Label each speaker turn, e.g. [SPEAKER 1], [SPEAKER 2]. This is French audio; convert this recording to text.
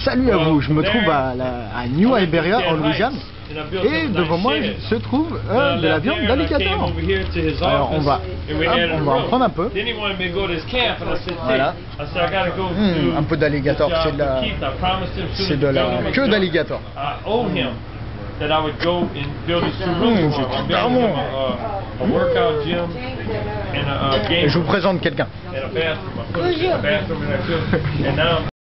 [SPEAKER 1] Salut à vous, je me trouve à New Iberia en Louisiane et devant moi se trouve de la viande d'alligator. Alors on va en prendre un peu. Voilà. Un peu d'alligator, c'est de la queue d'alligator. C'est super bon. Et je vous présente quelqu'un.